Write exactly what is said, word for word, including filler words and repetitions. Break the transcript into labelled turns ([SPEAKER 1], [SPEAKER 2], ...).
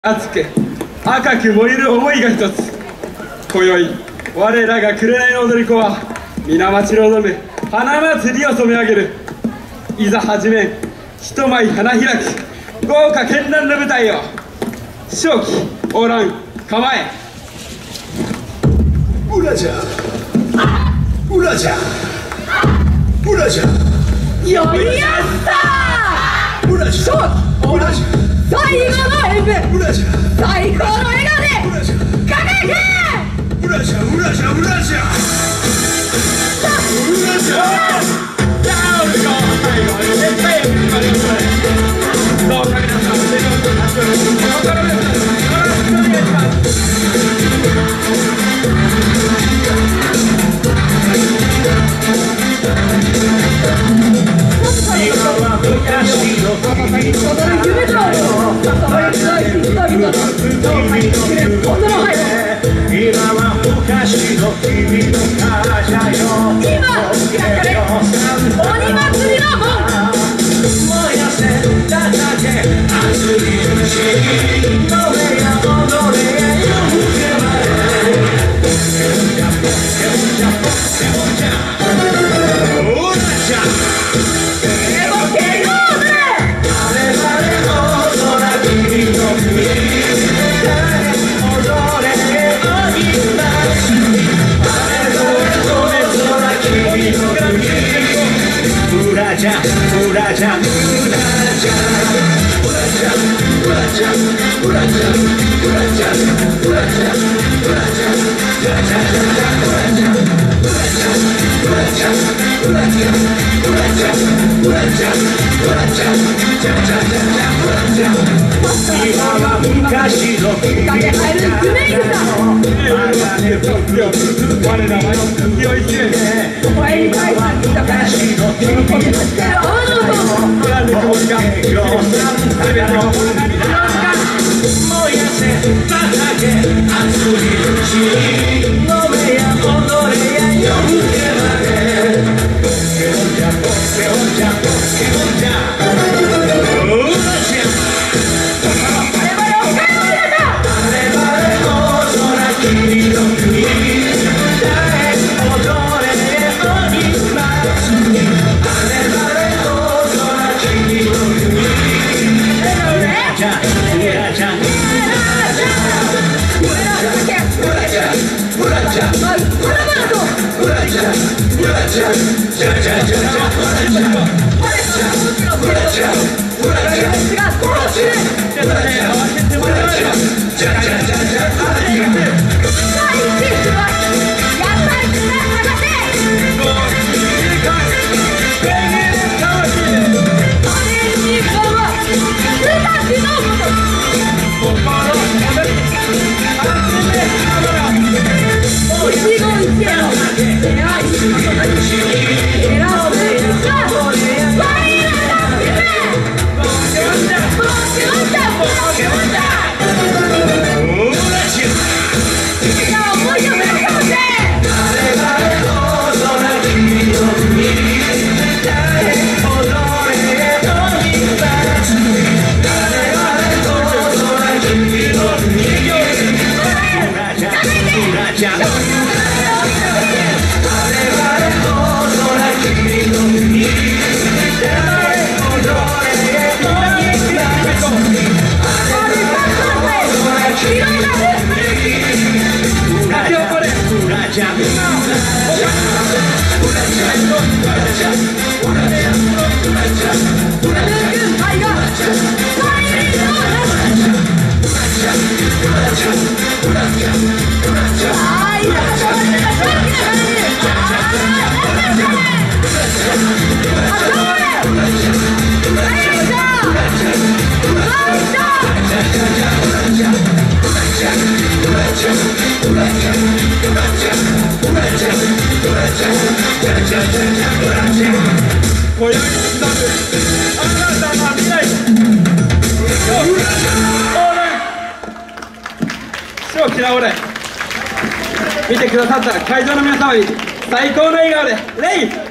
[SPEAKER 1] 熱く赤く燃える思いが一つ。今宵我らが紅の踊り子は皆待ち望む花祭りを染め上げる。いざ始めん一舞花開く豪華絢爛の舞台を。正気オーラン構え。
[SPEAKER 2] ウラジャウラジャウラジャ
[SPEAKER 3] やりやった
[SPEAKER 2] ウラジャウラジャ
[SPEAKER 3] 最後の演舞、
[SPEAKER 2] ウラジャ
[SPEAKER 3] 最高の笑顔で
[SPEAKER 2] ウラジャ
[SPEAKER 3] 輝け。
[SPEAKER 2] ウラジャウラジャウラジャウラジャ
[SPEAKER 1] 絶対決まります。どうか皆さん手を心のよろしくお願いします。
[SPEAKER 3] 夢だよ。
[SPEAKER 2] 今は昔の君の母じゃよ。
[SPEAKER 3] 今開かれ鬼祭りの門。
[SPEAKER 2] 燃やせ叩け熱い口飲めや踊れや夜明けまで。セボンジャポセボンジャポセボンジャオラジャ
[SPEAKER 3] エボケゴーで
[SPEAKER 2] 晴れ晴れの空君の国踊れ鬼祭り。晴れ晴れの空君の国ウラジャウラジャウラジャウラジャウラジャウラジャウラジャウラジャウラジャウラジャウラジャウラジャウラジャウラジャウラジャウラジャウラジャウラジャウラジャジャジャジャジャウラジャ。今は昔の君
[SPEAKER 3] かけ入るグメイグさん。
[SPEAKER 1] 我らは勢い強い
[SPEAKER 3] お前に返した人から喜びましたよ。あの男
[SPEAKER 1] なんでこうが全てを
[SPEAKER 2] 燃やせ叩け熱いうちに飲めや踊れや夜明けまで。ケボンジャポケボンジャポケボンジャウラジャ
[SPEAKER 3] あれはよっかいの皆さん。
[SPEAKER 2] 晴れ晴れの空君の国踊れ鬼祭り。晴れ晴れの空君の国ウラジャウラジャ
[SPEAKER 3] ウラジャウラジャまずパラパラと
[SPEAKER 2] ウラジャウラジャジャジャジャジャウラジャ
[SPEAKER 3] あれウラジャ
[SPEAKER 2] ウラジャ
[SPEAKER 3] 私が殺す
[SPEAKER 2] ウラジャウラジャジャジャジャジャ
[SPEAKER 3] 最終は野菜から探せ。アレンジカはすべてのこと一期一会の出会い選ぶがファイナルだ。
[SPEAKER 1] 今宵に刻む新たな未来。正気な俺見てくださった会場の皆様に最高の笑顔で礼。